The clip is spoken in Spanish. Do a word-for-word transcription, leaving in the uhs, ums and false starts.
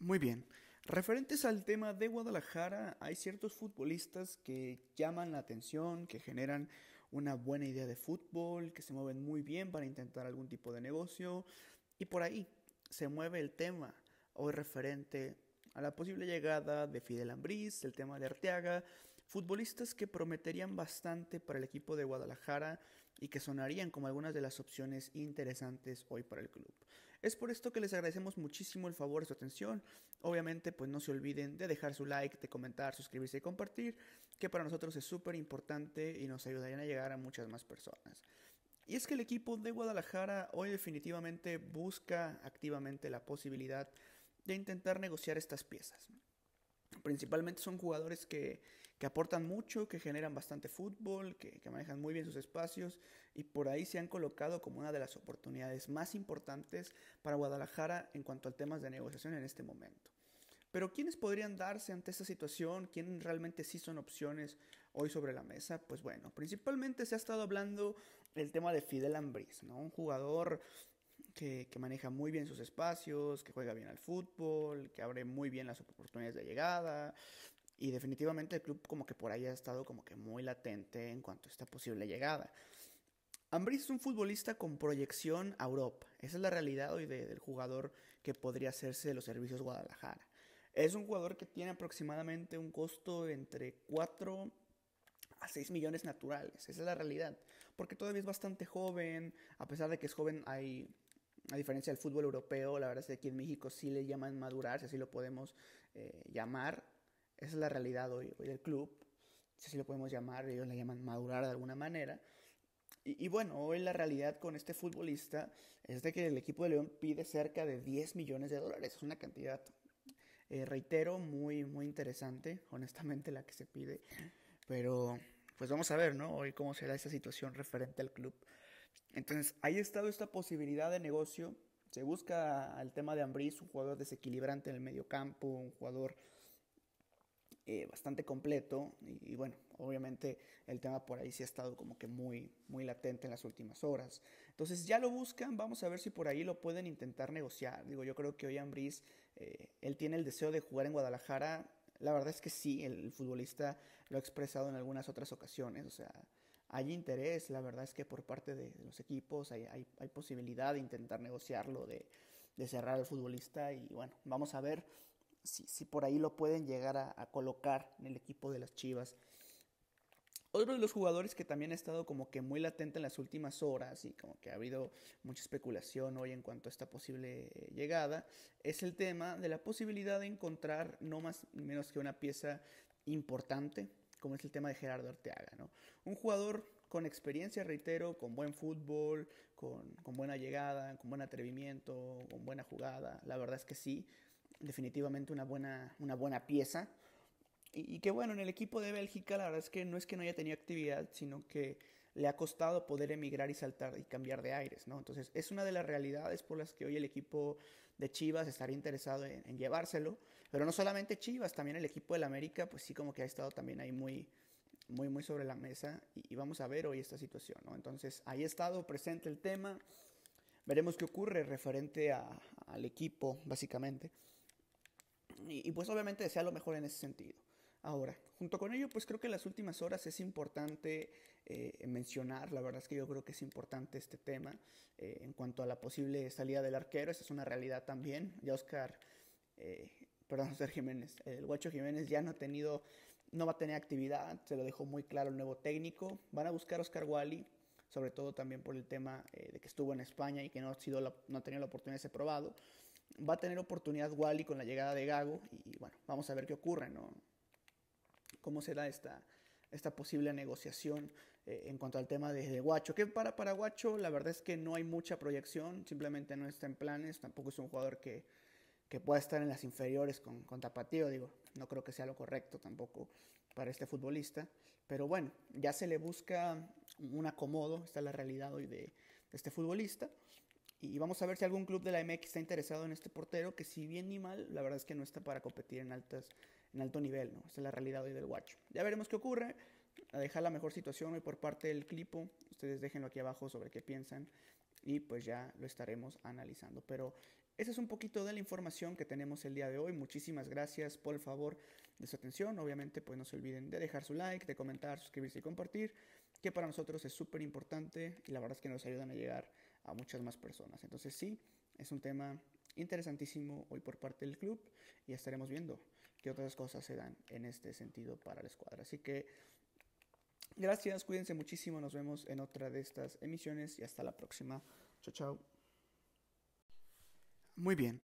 Muy bien. Referentes al tema de Guadalajara, hay ciertos futbolistas que llaman la atención, que generan una buena idea de fútbol, que se mueven muy bien para intentar algún tipo de negocio. Y por ahí se mueve el tema hoy referente a la posible llegada de Fidel Ambriz, el tema de Arteaga, futbolistas que prometerían bastante para el equipo de Guadalajara y que sonarían como algunas de las opciones interesantes hoy para el club. Es por esto que les agradecemos muchísimo el favor de su atención. Obviamente, pues no se olviden de dejar su like, de comentar, suscribirse y compartir, que para nosotros es súper importante y nos ayudarían a llegar a muchas más personas. Y es que el equipo de Guadalajara hoy definitivamente busca activamente la posibilidad de intentar negociar estas piezas. Principalmente son jugadores que, que aportan mucho, que generan bastante fútbol, que, que manejan muy bien sus espacios y por ahí se han colocado como una de las oportunidades más importantes para Guadalajara en cuanto a temas de negociación en este momento. Pero ¿quiénes podrían darse ante esta situación? ¿Quiénes realmente sí son opciones hoy sobre la mesa? Pues bueno, principalmente se ha estado hablando del tema de Fidel Ambriz, ¿no? Un jugador que, que maneja muy bien sus espacios, que juega bien al fútbol, que abre muy bien las oportunidades de llegada. Y definitivamente el club como que por ahí ha estado como que muy latente en cuanto a esta posible llegada. Ambriz es un futbolista con proyección a Europa. Esa es la realidad hoy de, del jugador que podría hacerse de los servicios Guadalajara. Es un jugador que tiene aproximadamente un costo entre cuatro a seis millones naturales. Esa es la realidad. Porque todavía es bastante joven. A pesar de que es joven, hay, a diferencia del fútbol europeo, la verdad es que aquí en México sí le llaman madurar, si así lo podemos eh, llamar. Esa es la realidad hoy, hoy del club. Si así lo podemos llamar, ellos le llaman madurar de alguna manera. Y, y, bueno, hoy la realidad con este futbolista es de que el equipo de León pide cerca de diez millones de dólares. Es una cantidad, eh, reitero, muy, muy interesante, honestamente, la que se pide. Pero pues vamos a ver, ¿no? Hoy cómo será esa situación referente al club. Entonces, ahí ha estado esta posibilidad de negocio. Se busca el tema de Ambriz, un jugador desequilibrante en el medio campo, un jugador eh, bastante completo y, y, bueno, obviamente el tema por ahí sí ha estado como que muy, muy latente en las últimas horas. Entonces ya lo buscan, vamos a ver si por ahí lo pueden intentar negociar. Digo, yo creo que hoy Ambriz, eh, él tiene el deseo de jugar en Guadalajara. La verdad es que sí, el, el futbolista lo ha expresado en algunas otras ocasiones, o sea, hay interés, la verdad es que por parte de, de los equipos hay, hay, hay, posibilidad de intentar negociarlo, de, de cerrar al futbolista y bueno, vamos a ver si, si por ahí lo pueden llegar a, a colocar en el equipo de las Chivas. Otro de los jugadores que también ha estado como que muy latente en las últimas horas y como que ha habido mucha especulación hoy en cuanto a esta posible eh, llegada es el tema de la posibilidad de encontrar no más ni menos que una pieza importante como es el tema de Gerardo Arteaga, ¿no? Un jugador con experiencia, reitero, con buen fútbol, con, con buena llegada, con buen atrevimiento, con buena jugada. La verdad es que sí, definitivamente una buena, una buena pieza. Y, y que bueno, en el equipo de Bélgica la verdad es que no es que no haya tenido actividad, sino que le ha costado poder emigrar y saltar y cambiar de aires, ¿no? Entonces es una de las realidades por las que hoy el equipo de Chivas estaría interesado en, en llevárselo, pero no solamente Chivas, también el equipo del América, pues sí como que ha estado también ahí muy, muy, muy sobre la mesa y, y vamos a ver hoy esta situación, ¿no? Entonces ahí ha estado presente el tema, veremos qué ocurre referente a, al equipo, básicamente, y, y pues obviamente desea lo mejor en ese sentido. Ahora, junto con ello, pues creo que en las últimas horas es importante eh, mencionar, la verdad es que yo creo que es importante este tema eh, en cuanto a la posible salida del arquero, esa es una realidad también. Ya Oscar, eh, perdón, Oscar Jiménez, el Guacho Jiménez ya no ha tenido, no va a tener actividad, se lo dejó muy claro el nuevo técnico. Van a buscar a Oscar Wally, sobre todo también por el tema eh, de que estuvo en España y que no ha, sido la, no ha tenido la oportunidad de ser probado. Va a tener oportunidad Wally con la llegada de Gago y bueno, vamos a ver qué ocurre, ¿no? Cómo será esta, esta posible negociación eh, en cuanto al tema de, de Guacho. Que para, para Guacho la verdad es que no hay mucha proyección, simplemente no está en planes, tampoco es un jugador que, que pueda estar en las inferiores con, con Tapatío, digo, no creo que sea lo correcto tampoco para este futbolista, pero bueno, ya se le busca un acomodo, esta es la realidad hoy de, de este futbolista, y vamos a ver si algún club de la M X está interesado en este portero, que si bien ni mal, la verdad es que no está para competir en altas en alto nivel, ¿no? Esta es la realidad hoy del Guacho. Ya veremos qué ocurre, a dejar la mejor situación hoy por parte del Clipo. Ustedes déjenlo aquí abajo sobre qué piensan y pues ya lo estaremos analizando. Pero esa es un poquito de la información que tenemos el día de hoy. Muchísimas gracias por el favor de su atención. Obviamente, pues no se olviden de dejar su like, de comentar, suscribirse y compartir, que para nosotros es súper importante y la verdad es que nos ayudan a llegar a muchas más personas. Entonces sí, es un tema interesantísimo hoy por parte del club y estaremos viendo qué otras cosas se dan en este sentido para la escuadra. Así que gracias, cuídense muchísimo, nos vemos en otra de estas emisiones y hasta la próxima. Chao, chao. Muy bien.